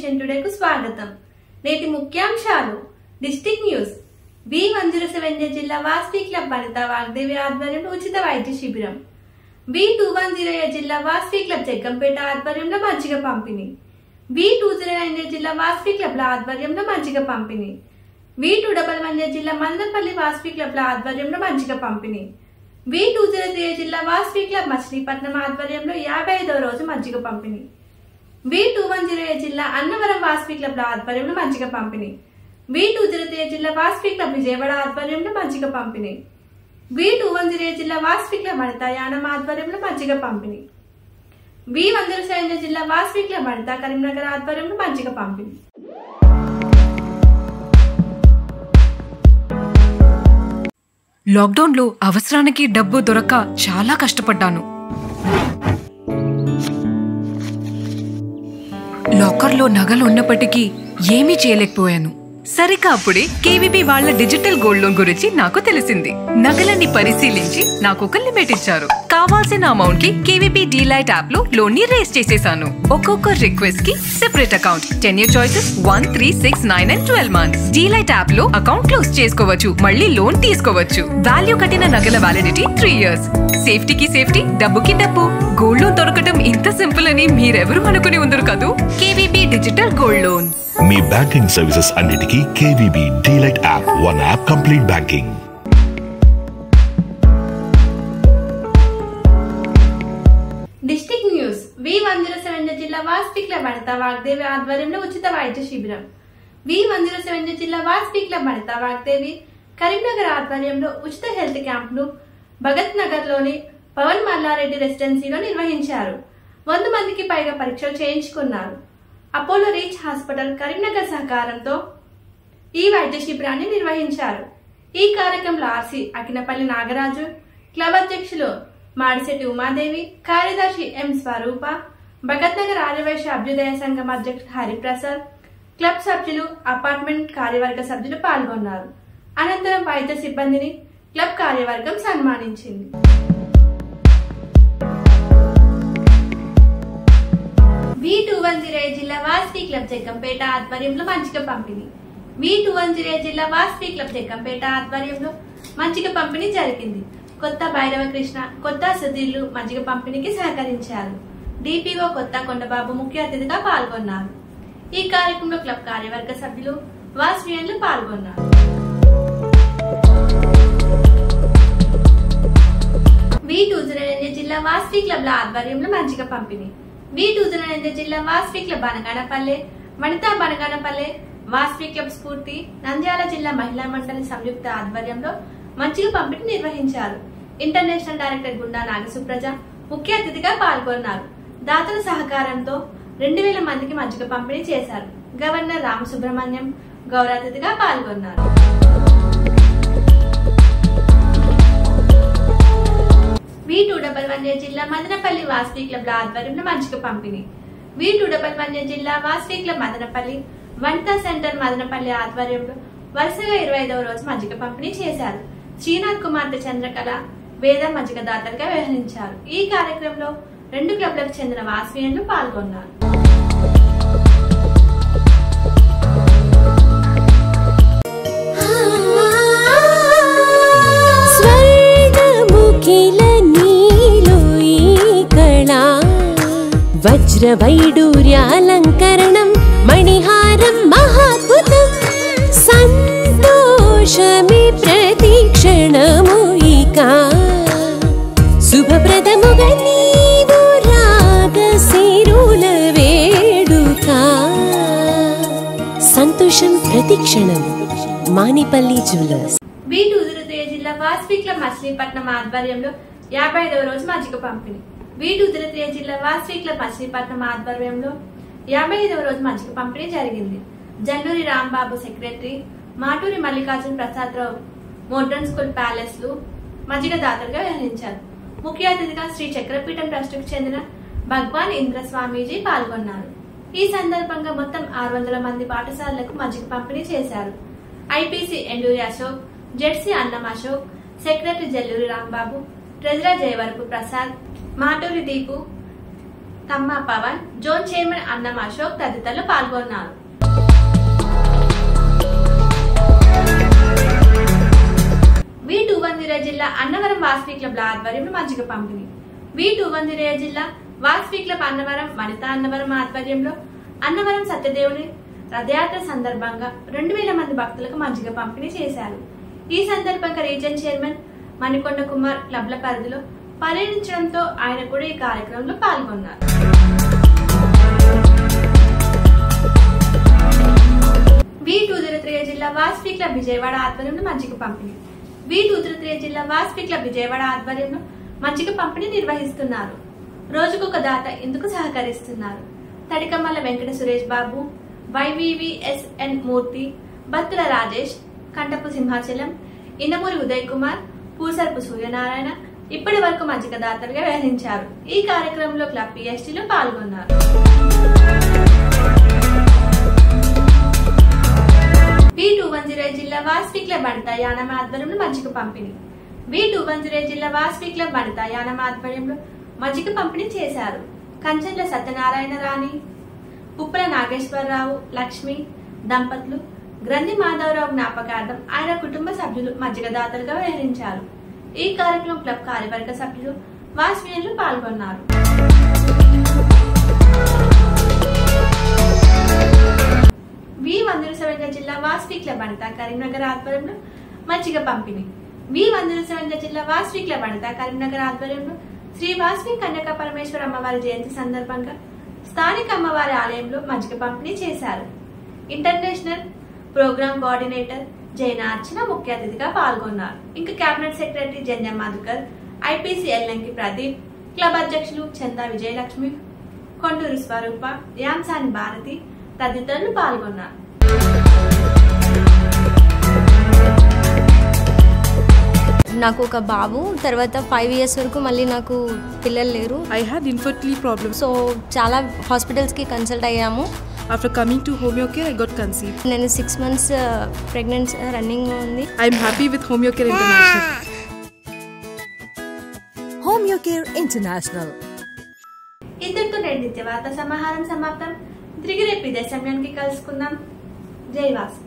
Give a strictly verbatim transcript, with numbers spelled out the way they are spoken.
Nation టుడేకు స్వాగతం. నేటి ముఖ్యాంశాలు. District news. B one zero seven జిల్లా వాస్వి క్లబ్ వనితా వాగ్దేవి ఆధ్వర్యంలో ఉచిత వైద్య శిబిరం. బి టూ వన్ జీరో జిల్లా వాస్వి క్లబ్ జగ్గంపేట ఆధ్వర్యంలో మజ్జిగ పంపిణీ. బి టూ జీరో నైన్ జిల్లా వాస్వి క్లబ్ల ఆధ్వర్యంలో మజ్జిగ పంపిణీ. బి టూ డబల్ వన్ జిల్లా మందపల్లి వాస్వి క్లబ్ల ఆధ్వర్యంలో మజ్జిగ పంపిణీ. బి టూ జీరో త్రీ జిల్లా వాస్వి క్లబ్ మచిలీపట్నం ఆధ్వర్యంలో యాభై ఐదవ రోజు మజ్జిగ పంపిణీ. బి టూ వన్ జీరో జిల్లా అన్నవరం వాస్వి క్లబ్ల ఆధ్వర్యంలో మజ్జిగ పంపిణీ. బి టూ జీరో త్రీ జిల్లా వాస్వి క్లబ్ విజయవాడ ఆధ్వర్యంలో మజ్జిగ పంపిణీ. బి టూ వన్ జీరో జిల్లా వాస్వి క్లబ్ వనితా యానం ఆధ్వర్యంలో మజ్జిగ పంపిణీ. బి వన్ జీరో సెవెన్ జిల్లా వాస్వి క్లబ్ వనితా కరీంనగర్ ఆధ్వర్యంలో మజ్జిగ పంపిణీ. లాక్డౌన్ లో అవసరానికి డబ్బు దొరక్క చాలా కష్టపడ్డాను. లాకర్ లో నగలు ఉన్నప్పటికీ ఏమీ చేయలేకపోయాను. సరిగ్గా అప్పుడే కేవీబీ వాళ్ళ డిజిటల్ గోల్డ్ లోన్ గురించి నాకు తెలిసింది. నగలన్నీ పరిశీలించి నాకు ఒక లిమిట్ ఇచ్చారు. కావాల్సిన అమౌంట్ కి కేవీబీ డీలైట్ యాప్ లో లోన్ ని రేస్ చేసేసాను. ఒక్కొక్క రిక్వెస్ట్ కి separate account, ten year choices one three six nine and twelve months. DLite app లో అకౌంట్ క్లోజ్ చేసుకోవచ్చు, మళ్ళీ లోన్ తీసుకోవచ్చు. వాల్యూ కట్టిన నగల వ్యాలిడిటీ త్రీ ఇయర్స్. సేఫ్టీకి సేఫ్టీ, డబ్బుకి డబ్బు. గోల్డ్ లోన్ దొరకటం ఇంత సింపుల్ అని మీరెవరూ అనుకుని ఉండరు కదూ. KVB digital gold loan. మీ బ్యాంకింగ్ సర్వీసెస్ అన్నిటికీ KVB DLite app. One app complete banking. District news. V one zero seven జిల్లా వాస్వి క్లబ్ వనితా వాగ్దేవి ఆధ్వర్యంలో ఉచిత వైద్య శిబిరం. వి వన్ జీరో సెవెన్ జిల్లా వాస్వి క్లబ్ వనితా వాగ్దేవి కరీంనగర్ ఆధ్వర్యంలో ఉచిత హెల్త్ క్యాంప్ ను భగత్ నగర్ లోని పవన్ మల్లారెడ్డి రెసిడెన్సీలో నిర్వహించారు. వంద మందికి పైగా పరీక్షలు చేయించుకున్నారు. అపోలో రీచ్ హాస్పిటల్ కరీంనగర్ సహకారంతో ఈ వైద్య శిబిరాన్ని నిర్వహించారు. ఈ కార్యక్రమంలో ఆర్సీ అకినపల్లి నాగరాజు, క్లబ్ అధ్యక్షులు మాడిశెట్టి ఉమాదేవి, కార్యదర్శి ఎం స్వరూప, భగత్ నగర్ ఆర్యవైశ్య అభ్యుదయ సంఘం అధ్యక్షుడు హరిప్రసాద్, క్లబ్ సభ్యులు, అపార్ట్మెంట్ కార్యవర్గ సభ్యులు పాల్గొన్నారు. అనంతరం వైద్య సిబ్బందిని క్లబ్ కార్యవర్గం సన్మానించింది. వి టూ వన్ జీరో జిల్లా వాస్వి క్లబ్ జగ్గంపేట ఆధ్వర్యంలో మజ్జిగ పంపిణీ. వి టూ వన్ జీరో జిల్లా వాస్వి క్లబ్ జగ్గంపేట ఆధ్వర్యంలో మజ్జిగ పంపిణీ జరిగింది. కొత్త భైరవ కృష్ణ, కొత్త సుధీర్లు మజ్జిగ పంపిణీకి సహకరించారు. డిపిఓ కొత్త కొండబాబు ముఖ్య అతిథిగా పాల్గొన్నారు. ఈ కార్యక్రమంలో క్లబ్ కార్యవర్గ సభ్యులు, వాస్వియన్లు పాల్గొన్నారు. వి టూ జీరో ఎనిమిది జిల్లా వాస్వి క్లబ్ల ఆధ్వర్యంలో మజ్జిగ పంపిణీ. వి టూ జీరో ఎనిమిది జిల్లా వాస్వి క్లబ్ బనగానపల్లె, వనితా బనగానపల్లె, వాస్వి క్లబ్ స్ఫూర్తి, నంద్యాల జిల్లా మహిళా మండలి సంయుక్త ఆధ్వర్యంలో మజ్జిగ పంపిణీ నిర్వహించారు. ఇంటర్నేషనల్ డైరెక్టర్ గుండా నాగసుప్రజ ముఖ్య అతిథిగా పాల్గొన్నారు. దాతల సహకారంతో రెండు వేల మందికి మజ్జిగ పంపిణీ చేశారు. గవర్నర్ రామసుబ్రహ్మణ్యం గౌరవ అతిథిగా పాల్గొన్నారు. వి టూ డబల్ వన్ జిల్లా మదనపల్లి వాస్వి క్లబ్ల ఆధ్వర్యంలో మజ్జిగ పంపిణీ. వి టూ డబల్ వన్ జిల్లా వాస్వి క్లబ్ మదనపల్లి, వనితా సెంటర్ మదనపల్లి ఆధ్వర్యంలో వరుసగా ఇరవై ఐదవ రోజు మజ్జిగ పంపిణీ చేశారు. శ్రీనాథ్ కుమార్తె చంద్రకళ వేద మజ్జిగ దాతలుగా వ్యవహరించారు. ఈ కార్యక్రమంలో రెండు క్లబ్లకు చెందిన వాస్వియన్లు పాల్గొన్నారు. వజ్ర వైడూర్యాలంకరణం మణిహారం మహాద్భుతం సంతోషమి ప్రతిక్షణము ఇక శుభప్రదముగా నీవు రాగ సిరుల వేడుక సంతోషం ప్రతిక్షణం. Manipalli jewellers. V two zero three జిల్లా వాస్వి క్లబ్ మచిలీపట్నం ఆధ్వర్యంలో యాభై ఐదవ రోజు మజ్జిగ పంపిణీ. వి టూ జీరో త్రీ జిల్లా వాస్వి క్లబ్ మచిలీపట్నం ఆధ్వర్యంలో యాభై ఐదవ రోజు మజ్జిగ పంపిణీ జరిగింది. Jalluri Rambabu secretary, Maturi Mallikarjuna Prasad Rao modern school palace లు మజ్జిగ దాతలుగా వ్యవహరించారు. ముఖ్య అతిథిగా శ్రీ చక్రపీఠం ట్రస్ట్ కు చెందిన భగవాన్ ఇంద్ర స్వామీజీ పాల్గొన్నారు. ఈ సందర్భంగా మొత్తం ఆరు వందల మంది పాఠశాలలకు మజ్జిగ పంపిణీ చేశారు. IPC Enduri Ashok, ZC Annam Ashok, secretary Jalluri Rambabu, treasurer Jayavarapu Prasad, Maturi Deepu, Tamma Pavan, zone chairman Annam Ashok తదితరులు పాల్గొన్నారు. వి టూ వన్ జీరో జిల్లా అన్నవరం వాసవి క్లబ్ ఆధ్వర్యంలో మజ్జిగ పంపిణీ. వి టూ వన్ జీరో జిల్లా వాసవి క్లబ్ అన్నవరం వనిత అన్నవరం ఆధ్వర్యంలో అన్నవరం సత్యదేవుని రథయాత్ర సందర్భంగా రెండు వేల మంది భక్తులకు మజ్జిగ పంపిణీ చేశారు. ఈ సందర్భంగా రీజన్ చైర్మన్ మణికొండ కుమార్ క్లబ్ల పరిధిలో పర్యటించడంతో ఆయన కూడా ఈ కార్యక్రమంలో పాల్గొన్నారు. వి టూ జీరో త్రీ జిల్లా వాసవి క్లబ్ విజయవాడ ఆధ్వర్యంలో మజ్జిగ పంపిణీ. వి టూ జీరో త్రీ జిల్లా వాసవి క్లబ్ విజయవాడ ఆధ్వర్యంలో మజ్జిగ పంపిణీ నిర్వహిస్తున్నారు. రోజుకొక దాత ఇందుకు సహకరిస్తున్నారు. తడికమ్మల వెంకట సురేష్ బాబు, వైవివిఎస్ఎన్ మూర్తి, బత్తుల రాజేష్, కంటపు సింహాచలం, ఇనమూరి ఉదయ్ కుమార్, పూసర్పు సూర్యనారాయణ ఇప్పటి వరకు మజ్జిగ దాతలుగా వ్యవహరించారు. ఈ కార్యక్రమంలో క్లబ్ పిఎస్టీలో పాల్గొన్నారు. వి టూ వన్ జీరో జిల్లా వాసవి క్లబ్ వనిత యానం ఆధ్వర్యంలో మజ్జిగ పంపిణీ. వి టూ వన్ జీరో జిల్లా వాసవి క్లబ్ వనిత యానం ఆధ్వర్యంలో మజ్జిగ పంపిణీ చేశారు. కంచెండ్ల సత్యనారాయణ రాణి, ఉప్పల నాగేశ్వరరావు, లక్ష్మి దంపతులు గ్రంథి మాధవరావు జ్ఞాపకార్థం ఆయన కుటుంబ సభ్యులు మజ్జిగ దాతలుగా వ్యవహరించారు. ఈ కార్యక్రమం క్లబ్ కార్యవర్గ సభ్యులు వాసవియన్లు పాల్గొన్నారు. వి వన్ జీరో సెవెన్ జిల్లా వాసవి క్లబ్ వనిత కరీంనగర్ ఆధ్వర్యంలో మజ్జిగ పంపిణీ. వి వన్ జీరో సెవెన్ జిల్లా వాసవి క్లబ్ వనిత కరీంనగర్ ఆధ్వర్యంలో శ్రీ వాసవి కన్యకా పరమేశ్వర అమ్మవారి జయంతి సందర్భంగా స్థానిక అమ్మవారి ఆలయంలో మజ్జిగ పంపిణీ చేశారు. International programme coordinator Jaina Archana ముఖ్య అతిథిగా పాల్గొన్నారు. ఇంకా cabinet secretary Janjam Madhukar, IPC Ellanki Pradeep, club అధ్యక్షులు చందా విజయలక్ష్మి, కొండూరు స్వరూప, యాంసాని భారతి తదితరులు పాల్గొన్నారు. నాకు ఒక బాబు, తర్వాత ఫైవ్ ఇయర్స్ వరకు మళ్ళీ నాకు పిల్లలు లేరు. I had infertility problems. So చాలా హాస్పిటల్స్కి కన్సల్ట్ అయ్యాము. After coming to Homeocare, I got conceived. నేను సిక్స్ మంత్స్ ప్రెగ్నెన్సీ రన్నింగ్ ఉంది. I am happy with Homeocare International. Homeocare International. ఇంతటితో నేటి నిత్య వార్తా సమాహారం సమాప్తం. తిరిగి రేపు ఇదే సమయానికి కలుసుకుందాం. జై వాసు.